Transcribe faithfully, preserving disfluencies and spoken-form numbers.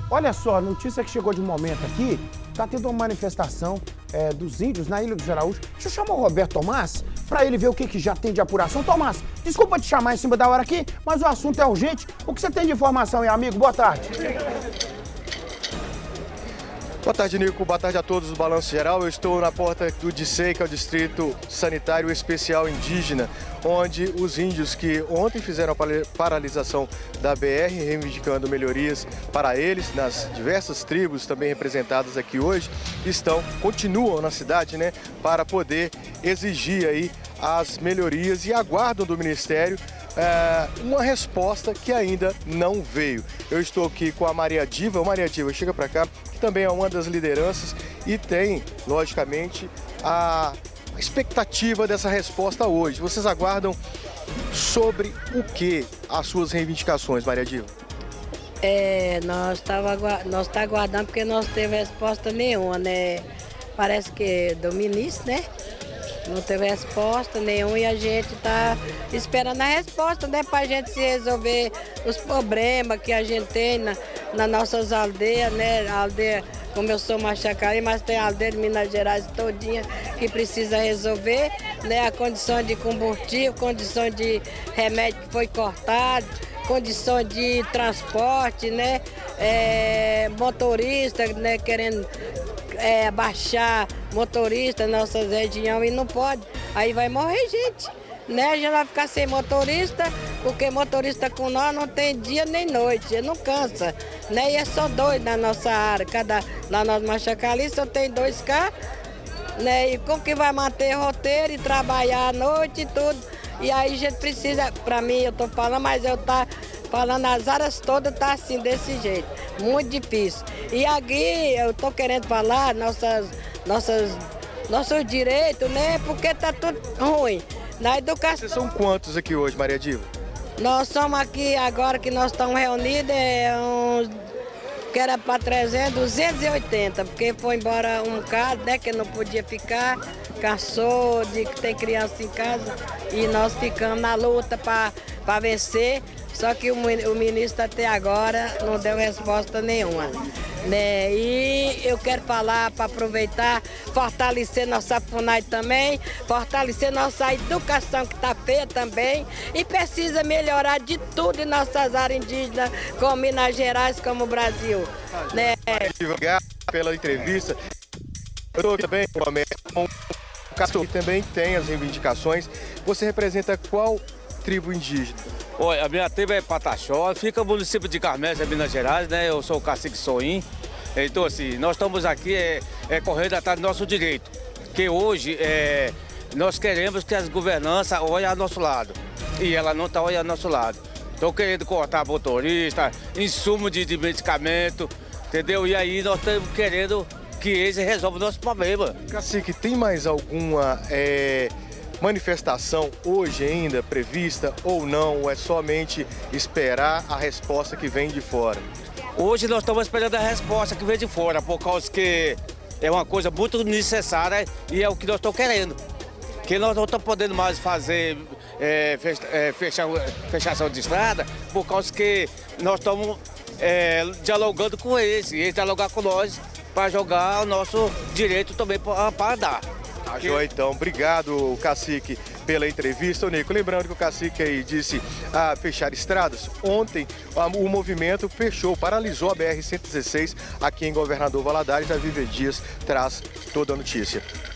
Olha só, a notícia que chegou de momento aqui, tá tendo uma manifestação é, dos índios na Ilha dos Araújos. Deixa eu chamar o Roberto Tomás para ele ver o que, que já tem de apuração. Tomás, desculpa te chamar em cima da hora aqui, mas o assunto é urgente. O que você tem de informação aí, amigo? Boa tarde. Boa tarde, Nico. Boa tarde a todos do Balanço Geral. Eu estou na porta do DICEI, que é o Distrito Sanitário Especial Indígena, onde os índios que ontem fizeram a paralisação da B R, reivindicando melhorias para eles, nas diversas tribos também representadas aqui hoje, estão, continuam na cidade, né, para poder exigir aí as melhorias e aguardam do Ministério É, uma resposta que ainda não veio. Eu estou aqui com a Maria Diva. Maria Diva, chega para cá, que também é uma das lideranças e tem, logicamente, a expectativa dessa resposta hoje. Vocês aguardam sobre o que as suas reivindicações, Maria Diva? É, nós estamos nós tá aguardando porque não teve resposta nenhuma, né? Parece que do ministro, né? Não teve resposta nenhuma e a gente está esperando a resposta, né, para a gente se resolver os problemas que a gente tem na, nas nossas aldeias, né? A aldeia, como eu sou Machacari, mas tem a aldeia de Minas Gerais todinha que precisa resolver, né? A condição de combustível, condição de remédio que foi cortado, condição de transporte, né? É, motorista, né, querendo É, baixar motorista na nossa região e não pode, aí vai morrer gente, né? A gente vai ficar sem motorista, porque motorista com nós não tem dia nem noite, ele não cansa, né? E é só dois na nossa área, cada, na nossa Machacali só tem dois carros, né? E como que vai manter roteiro e trabalhar à noite e tudo, e aí a gente precisa, para mim eu tô falando, mas eu tá falando as áreas todas tá assim, desse jeito, muito difícil. E aqui eu tô querendo falar nossas, nossas, nossos direitos, né? Porque tá tudo ruim. Na educação. Vocês são quantos aqui hoje, Maria Diva? Nós somos aqui agora que nós estamos reunidos, é uns, que era para trezentos, duzentos e oitenta, porque foi embora um caso, né? Que não podia ficar, cansou de que tem criança em casa e nós ficamos na luta para vencer. Só que o, o ministro até agora não deu resposta nenhuma, né? E eu quero falar para aproveitar, fortalecer nossa FUNAI também, fortalecer nossa educação que está feia também e precisa melhorar de tudo em nossas áreas indígenas, como Minas Gerais, como o Brasil, né? Obrigado pela entrevista. Eu estou também com o Castor, que também tem as reivindicações. Você representa qual tribo indígena? Oi, a minha tribo é Pataxó, fica no município de Carmésia, Minas Gerais, né? Eu sou o cacique Soim. Então, assim, nós estamos aqui é, é, correndo atrás do nosso direito. Que hoje é, nós queremos que as governanças olhem ao nosso lado. E ela não está olhando ao nosso lado. Estão querendo cortar motorista, insumo de, de medicamento, entendeu? E aí nós estamos querendo que eles resolvam o nosso problema. Cacique, tem mais alguma É... manifestação hoje ainda prevista ou não, ou é somente esperar a resposta que vem de fora? Hoje nós estamos esperando a resposta que vem de fora, por causa que é uma coisa muito necessária e é o que nós estamos querendo. Que nós não estamos podendo mais fazer é, fecha, é, fecha, fechação de estrada, por causa que nós estamos é, dialogando com eles, e eles dialogar com nós para jogar o nosso direito também para dar. Tá joia, então. Obrigado, cacique, pela entrevista. Ô, Nico, lembrando que o cacique aí disse a fechar estradas. Ontem o movimento fechou, paralisou a B R cento e dezesseis aqui em Governador Valadares. A Viver Dias traz toda a notícia.